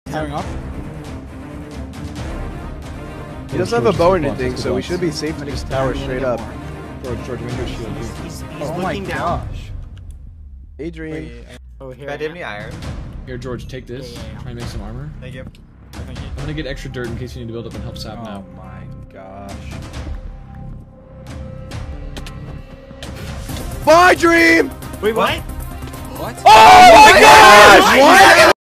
Firing off. He doesn't have a bow or anything, so we should be safe to just tower straight up. George, window shield. He's looking down. Adrian. Oh, here. Can I do any iron? Here, George, take this. Try and make some armor. Thank you. I'm gonna get extra dirt in case you need to build up and help Sap now. Oh my gosh. Bye, Dream! Wait, what? What? Oh my gosh! What?